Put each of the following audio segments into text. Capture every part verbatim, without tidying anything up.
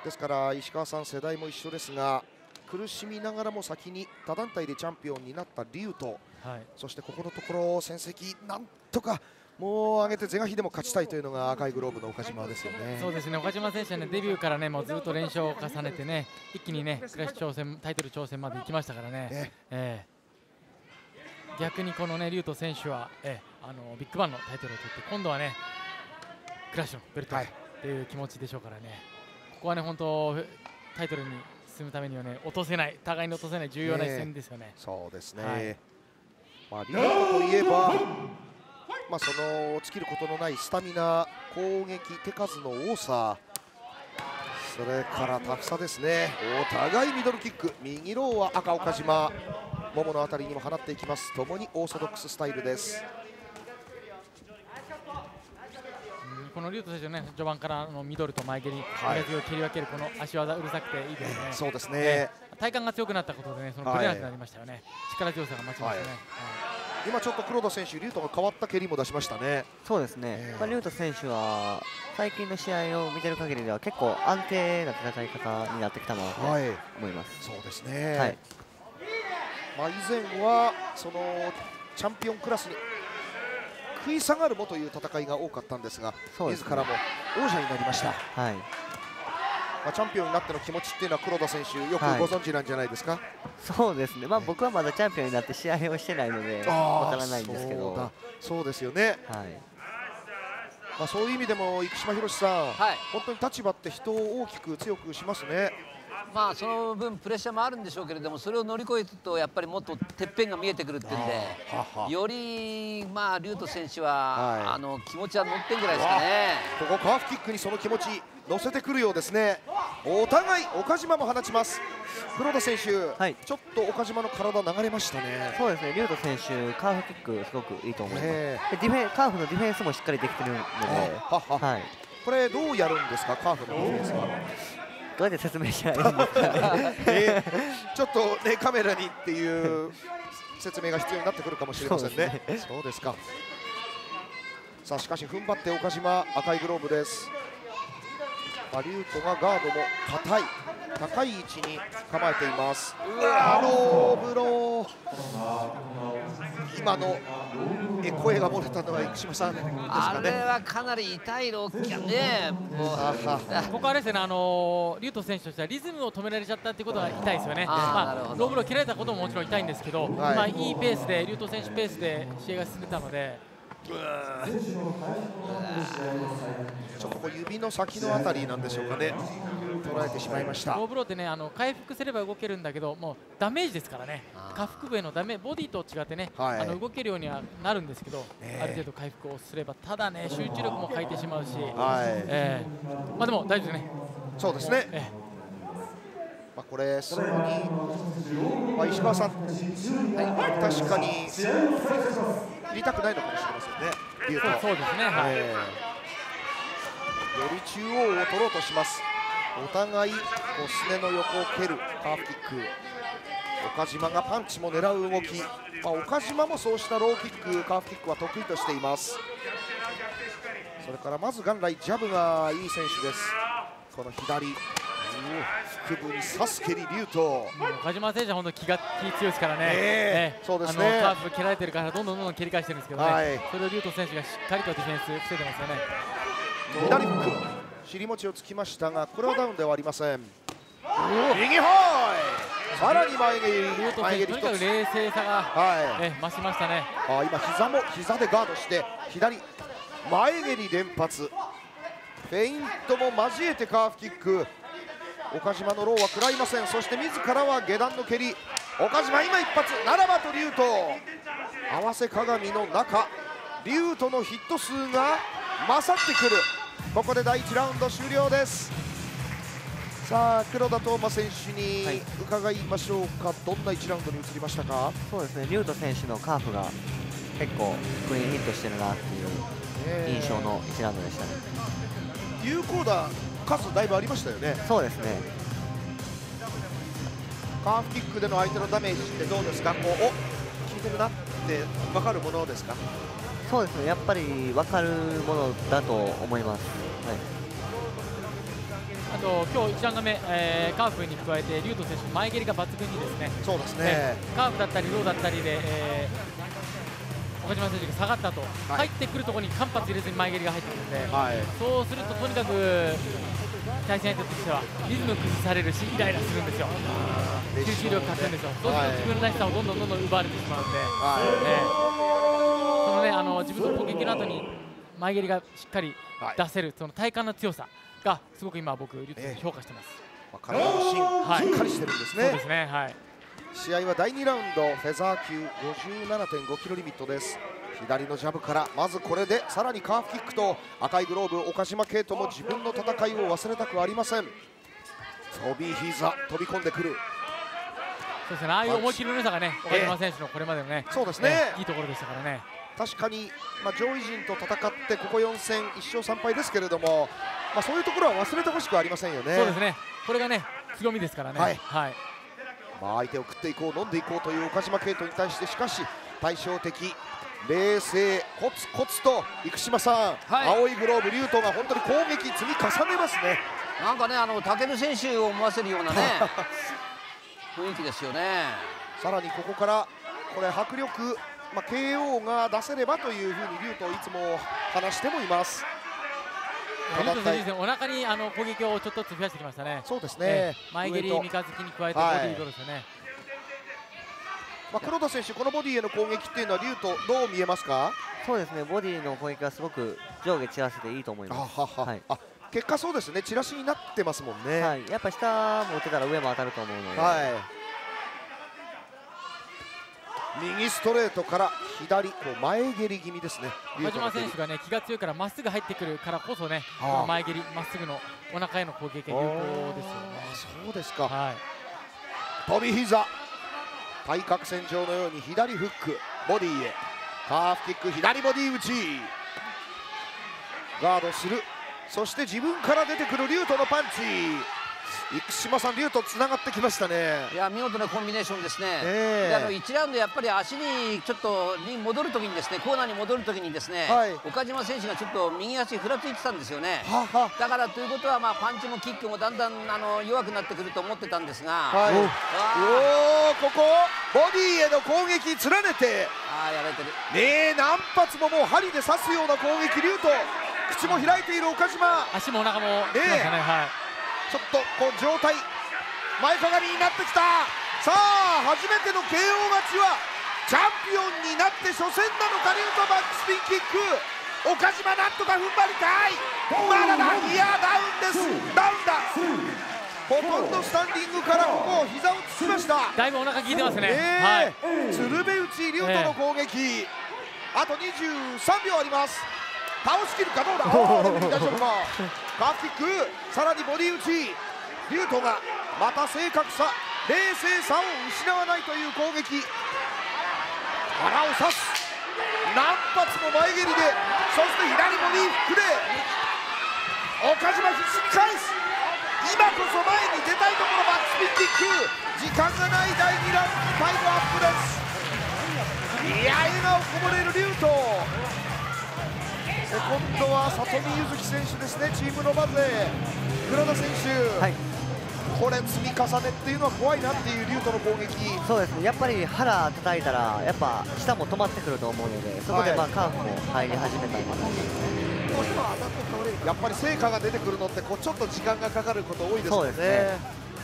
ですから石川さん世代も一緒ですが、苦しみながらも先に他団体でチャンピオンになった龍と、はい、そしてここのところ戦績なんとかもう上げて是が非でも勝ちたいというのが赤いグローブの岡島ですよね。 そうですね、岡島選手は、ね、デビューから、ね、もうずっと連勝を重ねて、ね、一気に、ね、クラッシュ挑戦タイトル挑戦まで行きましたからね。ええー、逆にこの、ね、龍斗選手は、えー、あのビッグバンのタイトルを取って今度は、ね、クラッシュのベルトという気持ちでしょうからね、はい、ここは、ね、本当タイトルに進むためには、ね、落とせない互いに落とせない重要な一戦ですよね。 えー、そうですね、はい、まあ、龍斗といえばまあその尽きることのないスタミナ、攻撃手数の多さ、それからタフさですね。お互いミドルキック、右ローは赤岡島、もものあたりにも放っていきます。ともにオーソドックススタイルです。 この龍斗選手の、ね、序盤からのミドルと前蹴り、はい、を切り分けるこの足技うるさくていいですね。 そうですね。 体幹が強くなったことで、ね、そのブレなくなりましたよね。はい、力強さが増しましたね。はい、 今ちょっと黒田選手、龍斗が変わった蹴りも出しましたね。 そうですね、えーまあ、龍斗選手は最近の試合を見てる限りでは結構安定な戦い方になってきたなと思います。 はい、そうですね、 はい、 まあ以前はそのチャンピオンクラスに食い下がるもという戦いが多かったんですが、す、ね、自らも王者になりました。はい、まあ、チャンピオンになっての気持ちっていうのは黒田選手よくご存知なんじゃないですか。はい、 そうですね、まあ、僕はまだチャンピオンになって試合をしてないのでわからないんですけど。 そうそうですよね、はい、まあそういう意味でも生島博さん、はい、本当に立場って人を大きく強くしますね。 まあその分プレッシャーもあるんでしょうけれども、それを乗り越えるとやっぱりもっとてっぺんが見えてくるっていうんで、よりまあ龍斗選手は、はい、あの気持ちは乗ってんじゃないですかね。 ここカーフキックにその気持ち乗せてくるようですね。お互い岡島も放ちます。黒田選手、はい、ちょっと岡島の体流れましたね。 そうですね、龍斗選手カーフキックすごくいいと思います。でディフェンカーフのディフェンスもしっかりできてるので、はは、はい、 これどうやるんですか、カーフのディフェンスは。 どうやって説明したらいいんですかね。 えー、ちょっとねカメラにっていう説明が必要になってくるかもしれませんね。そうですね、そうですか。さあしかし踏ん張って岡島、赤いグローブです。龍斗がガードも硬い高い位置に構えています。ハローブロー、今のえ声が漏れたのは生島さんですかね。 あれはかなり痛いローキャンね。 ここはですね、あの龍斗選手としてはリズムを止められちゃったっていうことが痛いですよね。まあローブロー切られたことももちろん痛いんですけど、はい、まあいいペースで龍斗選手ペースで試合が進んでたので。ちょっとこう指の先のあたりなんでしょうかね、捉えてしまいました。 ローブローってね、あの回復すれば動けるんだけど、もうダメージですからね、下腹部へのダメボディと違ってね、はい、あの動けるようにはなるんですけど、えー、ある程度回復をすれば、ただね、集中力も欠いてしまうし、はい、えー、まあでも大丈夫ですね。 そうですね。えーまあこれすぐに、まあ、石川さん、はい、確かに入りたくないのかもしれませんね。龍斗、 そうですね、はい、えー、より中央を取ろうとします。お互いこうすねの横を蹴るカーフキック、岡島がパンチも狙う動き、まあ、岡島もそうしたローキックカーフキックは得意としています。それからまず元来ジャブがいい選手です。この左腹部に刺す蹴り、龍斗。 岡島選手は本当に気が気強いですからね。 えー、そうですね。 カーブ蹴られてるからどんどんどんどん蹴り返してるんですけどね。はい、それを龍斗選手がしっかりとディフェンス防いでますよね。 左フック、尻餅をつきましたが、これはダウンではありません。右ホイ、さらに前蹴り、 龍斗選手とにかく冷静さが、はい、え増しましたね。 あ、今膝も膝でガードして左前蹴り連発、フェイントも交えてカーフキック。岡島のローは食らいません。そして自らは下段の蹴り。岡島今一発ならばと龍斗、合わせ鏡の中、龍斗のヒット数が勝ってくる。ここでだいいちラウンド終了です。さあ黒田斗真選手に伺いましょうか、はい、どんないちラウンドに移りましたか。 そうですね、龍斗選手のカーフが結構クリーンヒットしてるなっていう印象のいちラウンドでしたね。 有効打数だいぶありましたよね。 そうですね。 カーフキックでの相手のダメージってどうですか。こうお効いてるなって分かるものですか。 そうですね、やっぱり分かるものだと思います。はい、 あと今日いちラウンド目、えー、カーフに加えてリュウト選手の前蹴りが抜群にですね、 そうですね、 えー、カーフだったりローだったりで、えー、岡島選手が下がったと、はい、入ってくるところに間髪入れずに前蹴りが入ってくるので、はい、そうするととにかく対戦相手としてはリズム崩されるしイライラするんですよ。集中力勝つんですよ。そうすると自分のらしさをどんどんどんどん奪われてしまうんで、はいえー、そのねあの自分の攻撃の後に前蹴りがしっかり出せる、その体幹の強さがすごく今僕リュウト選手評価してます。 えー、体の芯、はい、しっかりしてるんですね。 そうですね、はい、 試合はだいにラウンドフェザー級 ごじゅうななてんごキロリミットです。左のジャブからまずこれでさらにカーフキックと赤いグローブ岡島圭斗も自分の戦いを忘れたくありません。飛び膝飛び込んでくる。 そうですね、ああいう思い切りの良さがね岡島選手のこれまでのね、 そうですね、 いいところでしたからね。 確かに、まあ、上位陣と戦ってここよん戦いっ勝さん敗ですけれども、まあ、そういうところは忘れてほしくありませんよね。 そうですね、これがね強みですからね。はい、はい、 まあ相手を食っていこう飲んでいこうという岡島圭斗に対してしかし対照的冷静コツコツと生島さん、はい、青いグローブリュウトが本当に攻撃積み重ねますね。 なんかねあの武選手を思わせるようなね雰囲気ですよね。 さらにここからこれ迫力、まあ、ケーオー が出せればというふうにリュウトいつも話してもいます。 リュウト選手お腹にあの攻撃をちょっとずつ増やしてきましたね。 そうですね、 えー、前蹴り三日月に加えてボディードですよね。はい、 まあ、黒田選手、このボディへの攻撃っていうのはリュウトどう見えますか？ そうですね、ボディの攻撃はすごく上下散らせていいと思います。 あはは、はい、あ結果そうですね、チラシになってますもんね。 はい、やっぱ下も打てたら上も当たると思うので、はい、 右ストレートから左こう前蹴り気味ですね。 岡島選手がね気が強いからまっすぐ入ってくるからこそね、この前蹴りまっすぐのお腹への攻撃が有効ですよね。 そうですか。 はい、 飛び膝対角線上のように左フックボディへカーフキック左ボディ打ちガードする。そして自分から出てくるリュウトのパンチ。生島さん、リュウトつながってきましたね。 いや見事なコンビネーションですね。えー、であのいちラウンドやっぱり足にちょっとに戻るときにですねコーナーに戻るときにですね、はい、岡島選手がちょっと右足ふらついてたんですよね。ははだからということはまあパンチもキックもだんだんあの弱くなってくると思ってたんですが、はい、おおここボディへの攻撃連ねてあやられてるねえ何発ももう針で刺すような攻撃リュウト口も開いている岡島足もお腹もきましたね。はいちょっとこう状態前かがみになってきた。さあ初めての ケーオー 勝ちはチャンピオンになって初戦なのか。リュウトバックスピンキック岡島なんとか踏ん張りたい。まだだいやダウンです。ダウンだ。ほとんどスタンディングからここ膝をつきました。 だいぶお腹効いてますね。 えーはい、鶴瓶打ちリュウトの攻撃、えー、あとにじゅうさんびょうあります。倒しきるかどうだ。大丈夫か。カーフキックさらにボディ打ちリュウトがまた正確さ冷静さを失わないという攻撃。腹を刺す何発も前蹴りでそして左ボディフックで岡島必死に返す。今こそ前に出たいところバックスピンキック時間がないだいにラウンドタイムアップです。いや笑顔こぼれるリュウト。今度は里見優月選手ですね。チームのバズで黒田選手、はい、これ積み重ねっていうのは怖いなっていうリュウトの攻撃。 そうですね、やっぱり腹叩いたらやっぱ下も止まってくると思うのでそこでまあ、はい、カーフも入り始めた今のやっぱり成果が出てくるのってこうちょっと時間がかかること多いですよね。そうですね。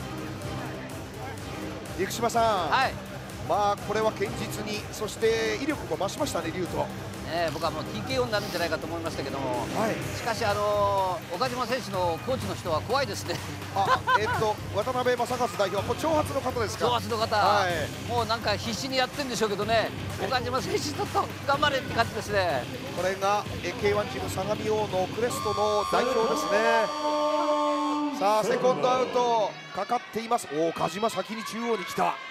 生島さん、はい、まあこれは堅実にそして威力も増しましたねリュウト。 えー、僕はもう ティーケーオー になるんじゃないかと思いましたけども、はい、しかし、あのー、岡島選手のコーチの人は怖いですね。 あ、えー、っと渡辺正和代表はこれ長髪の方ですか。 長髪の方、はい、もうなんか必死にやってるんでしょうけどね、岡島選手ちょっと頑張れって感じですね。 これが ケーワン チーム相模王のクレストの代表ですね。さあセコンドアウトかかっています。おお、岡島先に中央に来た。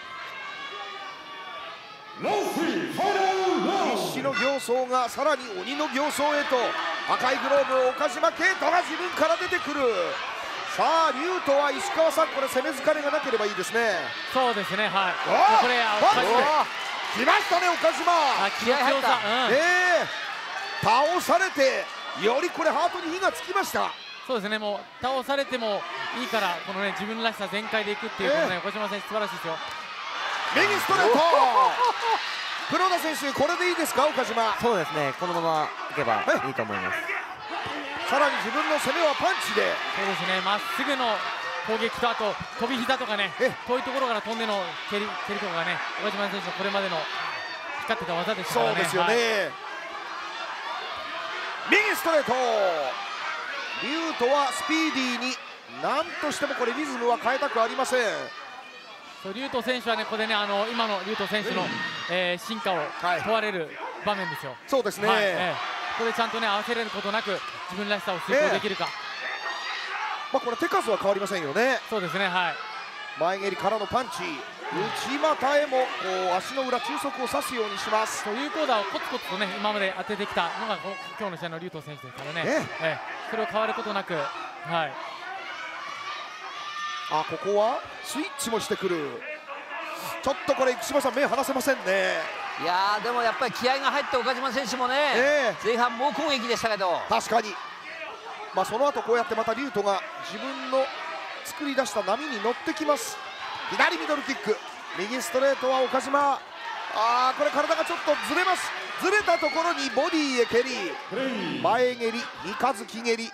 必死の形相がさらに鬼の形相へと赤いグローブを岡島圭斗が自分から出てくる。さあリュウトは石川さんこれ攻め疲れがなければいいですね。 そうですね、はい。これ来ましたね岡島。 あ、気合入った、うん、 えー、倒されてよりこれハートに火がつきました。 そうですね、もう倒されてもいいからこのね自分らしさ全開でいくっていうこのね岡島選手素晴らしいですよ。 右ストレート黒田選手これでいいですか岡島。 そうですね、このままいけばいいと思います。 さらに自分の攻めはパンチで。 そうですね、まっすぐの攻撃とあと飛び膝とかね遠いところから飛んでの蹴り蹴りとかがね岡島選手のこれまでの光ってた技でしたからね。 そうですよね、はい、右ストレート龍斗はスピーディーに何としてもこれリズムは変えたくありません。 そう龍斗選手はねここでねあの今の龍斗選手の、えー、進化を問われる場面ですよ。 そうですね、はい、えー、ここでちゃんとね合わせれることなく自分らしさを遂行できるか、 まあこれ手数は変わりませんよね。 そうですね、はい、 前蹴りからのパンチ内股へもこう足の裏中足を刺すようにします。 そういうコーダーをコツコツとね今まで当ててきたのが今日の試合の龍斗選手ですからね、ええ、それを変わることなく、はい、 あここはスイッチもしてくる。ちょっとこれ生島さん目離せませんね。 いやーでもやっぱり気合が入った岡島選手もね、えー、前半猛攻撃でしたけど確かに、まあ、その後こうやってまた龍斗が自分の作り出した波に乗ってきます。左ミドルキック右ストレートは岡島。あーこれ体がちょっとずれます。ずれたところにボディへ蹴り前蹴り三日月蹴り。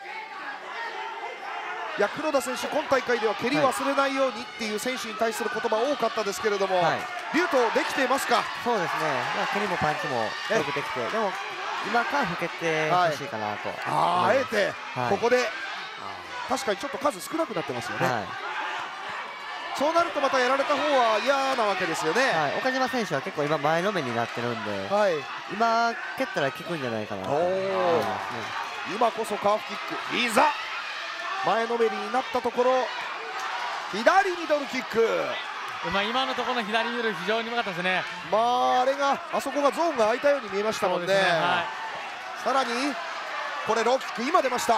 いや黒田選手今大会では蹴り忘れないようにっていう選手に対する言葉多かったですけれども、はい、龍斗できていますか。 そうですね、まあ、蹴りもパンチもよくできてでも今カーフ蹴ってほしいかなと、 はい、あ, あえてここで、はい、確かにちょっと数少なくなってますよね、はい、そうなるとまたやられた方は嫌なわけですよね、 はい、岡島選手は結構今前のめりになってるんで、はい、今蹴ったら効くんじゃないかなと思いますね。 今こそカーフキックいざ前のめりになったところ左ミドルキック、 まあ、今のところの左ミドル非常にうまかったですね。 まああれがあそこがゾーンが空いたように見えましたもん ね, ね、はい、さらにこれローキック今出ました。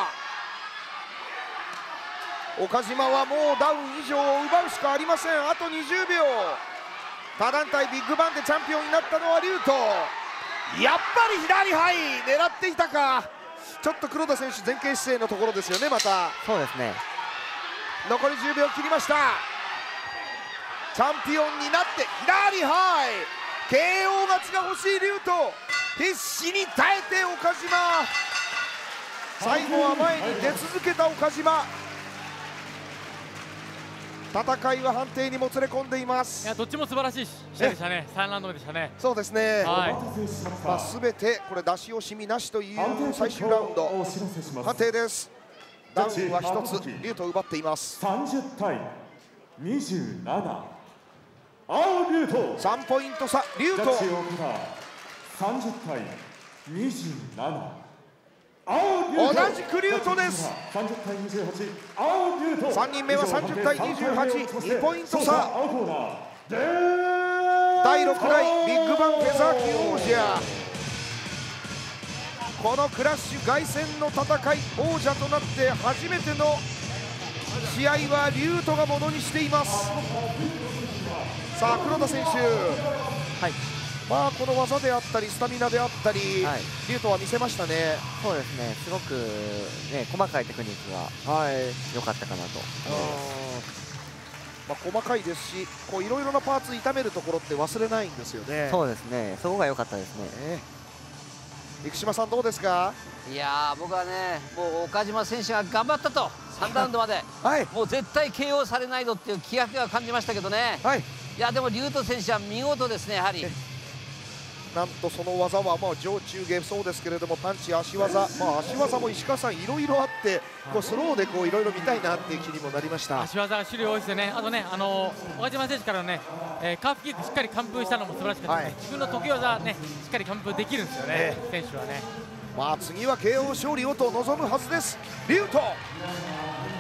岡島はもうダウン以上を奪うしかありません。あとにじゅうびょう。他団体ビッグバンでチャンピオンになったのは龍斗。やっぱり左はい狙っていたか。ちょっと黒田選手前傾姿勢のところですよね。またそうですね、 残りじゅうびょう切りました。チャンピオンになって左はい ケーオー 勝ちが欲しい龍斗。必死に耐えて岡島。最後は前に出続けた岡島。戦いは判定にもつれ込んでいます。 いやどっちも素晴らしい試合でしたね。さんラウンド目でしたね。 そうですね、 はい、 まあ、全てこれ出し惜しみなしという最終ラウンド判定です。ダウンはひとつ龍斗奪っています。 さんじゅうたいにじゅうなな青龍斗。 さんポイント差龍斗。 さんじゅうたいにじゅうなな同じく龍斗です。さんにんめはさんじゅうたいにじゅうはち、にポイント差。だいろくだいビッグバンフェザー級王者。このクラッシュ凱旋の戦い王者となって初めての試合は龍斗がものにしています。さあ黒田選手、はい、まあこの技であったりスタミナであったり、はい、龍斗は見せましたね。 そうですね、すごくね細かいテクニックが良かったかなと。 まあ細かいですし、こういろいろなパーツ痛めるところって忘れないんですよね。 そうですね、そこが良かったですね。えー生島さんどうですか。 いやー僕はねもう岡島選手が頑張ったとさんラウンドまで、はい、もう絶対 ケーオー されないぞっていう気迫が感じましたけどね、はい、いやでも龍斗選手は見事ですね。やはりなんとその技はまあ上中下そうですけれどもパンチ足技、まあ、足技も石川さんいろいろあってこうスローでこういろいろ見たいなっていう気にもなりました。 足技が種類多いですよね。あとね、あのー、岡島選手からのね、えー、カーフキックしっかり完封したのも素晴らしかったですね、はい、自分の得意技ねしっかり完封できるんですよね、えー、選手はね。 まあ次は ケーオー 勝利をと望むはずです龍斗。